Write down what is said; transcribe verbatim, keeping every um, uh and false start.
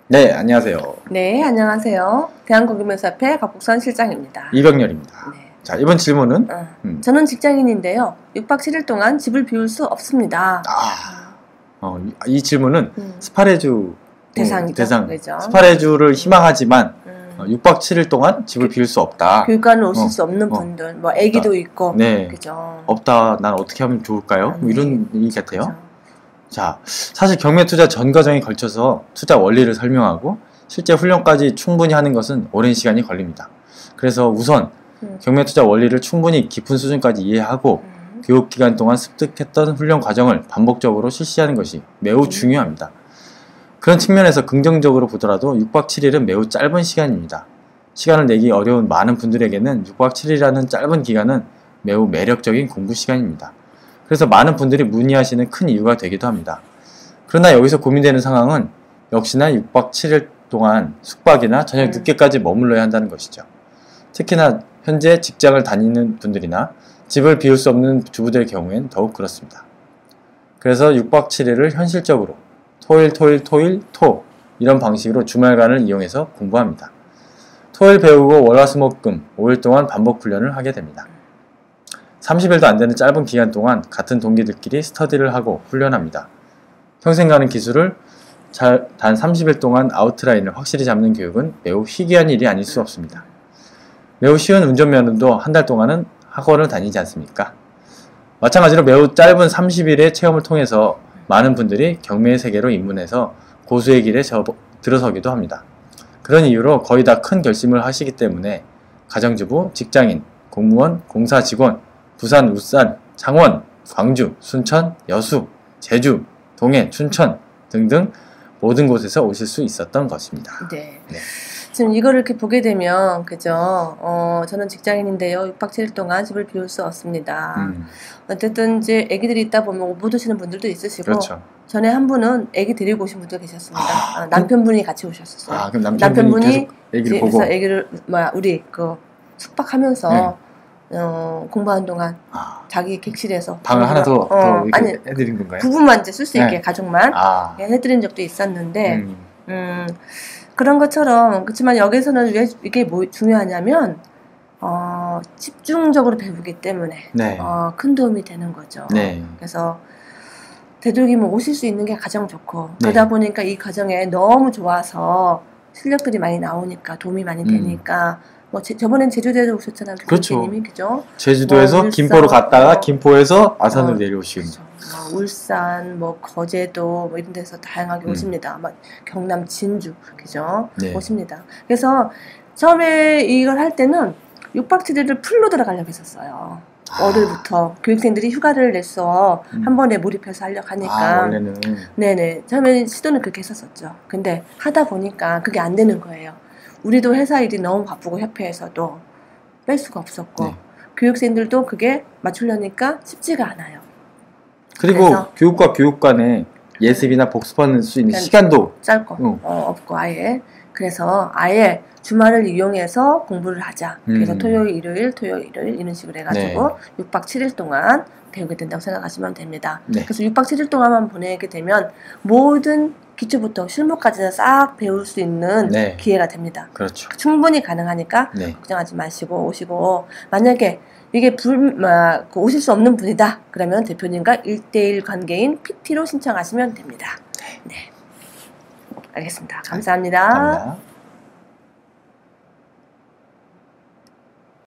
네, 안녕하세요. 네, 안녕하세요. 대한고객면사협회 갑북선 실장입니다. 이병렬입니다. 네. 자, 이번 질문은 어, 음. 저는 직장인인데요. 육 박 칠 일 동안 집을 비울 수 없습니다. 아, 어, 이, 이 질문은 음. 스파레주 대상이죠. 대상, 그죠? 스파레주를 희망하지만 음. 어, 육 박 칠 일 동안 집을 비울 수 없다. 교육관을 오실 어, 수 없는 어, 분들, 뭐 아기도 없다. 있고, 네. 그죠? 없다. 난 어떻게 하면 좋을까요? 아, 뭐 이런 네. 얘기 같아요. 그죠. 자, 사실 경매 투자 전 과정에 걸쳐서 투자 원리를 설명하고 실제 훈련까지 충분히 하는 것은 오랜 시간이 걸립니다. 그래서 우선 음. 경매 투자 원리를 충분히 깊은 수준까지 이해하고 음. 교육 기간 동안 습득했던 훈련 과정을 반복적으로 실시하는 것이 매우 음. 중요합니다. 그런 측면에서 긍정적으로 보더라도 육 박 칠 일은 매우 짧은 시간입니다. 시간을 내기 어려운 많은 분들에게는 육 박 칠 일이라는 짧은 기간은 매우 매력적인 공부 시간입니다. 그래서 많은 분들이 문의하시는 큰 이유가 되기도 합니다. 그러나 여기서 고민되는 상황은 역시나 육 박 칠 일 동안 숙박이나 저녁 음. 늦게까지 머물러야 한다는 것이죠. 특히나 현재 직장을 다니는 분들이나 집을 비울 수 없는 주부들의 경우엔 더욱 그렇습니다. 그래서 육 박 칠 일을 현실적으로 토일 토일 토일 토 이런 방식으로 주말간을 이용해서 공부합니다. 토일 배우고 월화수목금 오 일 동안 반복 훈련을 하게 됩니다. 삼십 일도 안 되는 짧은 기간 동안 같은 동기들끼리 스터디를 하고 훈련합니다. 평생 가는 기술을 잘, 단 삼십 일 동안 아웃라인을 확실히 잡는 교육은 매우 희귀한 일이 아닐 수 없습니다. 매우 쉬운 운전면허도 한 달 동안은 학원을 다니지 않습니까? 마찬가지로 매우 짧은 삼십 일의 체험을 통해서 많은 분들이 경매의 세계로 입문해서 고수의 길에 접어, 들어서기도 합니다. 그런 이유로 거의 다 큰 결심을 하시기 때문에 가정주부, 직장인, 공무원, 공사 직원, 부산, 울산, 창원, 광주, 순천, 여수, 제주, 동해, 춘천 등등 모든 곳에서 오실 수 있었던 것입니다. 네. 네. 지금 이거를 이렇게 보게 되면, 그죠? 어, 저는 직장인인데요. 육 박 칠 일 동안 집을 비울 수 없습니다. 음, 어쨌든 이제 아기들이 있다 보면 못 오시는 분들도 있으시고, 그렇죠. 전에 한 분은 아기 데리고 오신 분도 계셨습니다. 아, 아, 남편분이 같이 오셨었어요. 아, 그럼 남편분이, 계속 애기를 보고. 그래서 아기를, 뭐야, 우리 그 숙박하면서 네. 어, 공부하는 동안 아, 자기 객실에서 방을 하나 더, 어, 더 이렇게 아니, 해드린 건가요? 부부만 이제 쓸 수 있게 네. 가족만 아, 해드린 적도 있었는데, 음, 음, 그런 것처럼 그렇지만 여기서는 왜 이게 뭐 중요하냐면 어, 집중적으로 배우기 때문에 네. 어, 큰 도움이 되는 거죠. 네. 그래서 되도록이면 오실 수 있는 게 가장 좋고 네. 그러다 보니까 이 과정에 너무 좋아서 실력들이 많이 나오니까 도움이 많이 음. 되니까 뭐 제, 저번엔 제주도에도 오셨잖아요. 그렇죠. 교수님이 그죠? 제주도에서 뭐 김포로 울산, 갔다가 어, 김포에서 아산을 어, 내려오시고. 그렇죠. 뭐 울산, 뭐 거제도 뭐 이런 데서 다양하게 음. 오십니다. 막 경남 진주 그죠? 네. 오십니다. 그래서 처음에 이걸 할 때는 육 박 칠 일을 풀로 들어가려고 했었어요. 아. 월요일부터 교육생들이 휴가를 내서 음. 한 번에 몰입해서 하려고 하니까 아, 원래는. 네네 처음에 시도는 그렇게 했었었죠. 근데 하다 보니까 그게 안 되는 거예요. 우리도 회사 일이 너무 바쁘고 협회에서도 뺄 수가 없었고 네. 교육생들도 그게 맞추려니까 쉽지가 않아요. 그리고 그래서- 교육과 교육 간에 예습이나 복습하는 수 있는 그러니까 시간도 짧고 응. 어, 없고 아예 그래서 아예 주말을 이용해서 공부를 하자. 그래서 음. 토요일, 일요일, 토요일, 일요일 이런 식으로 해가지고 네. 육 박 칠 일 동안 배우게 된다고 생각하시면 됩니다. 네. 그래서 육 박 칠 일 동안만 보내게 되면 모든 기초부터 실무까지는 싹 배울 수 있는 네. 기회가 됩니다. 그렇죠. 충분히 가능하니까 네. 걱정하지 마시고 오시고 만약에 이게 불, 막, 그 오실 수 없는 분이다. 그러면 대표님과 일 대일 관계인 피티로 신청하시면 됩니다. 네. 알겠습니다. 감사합니다. 감사합니다.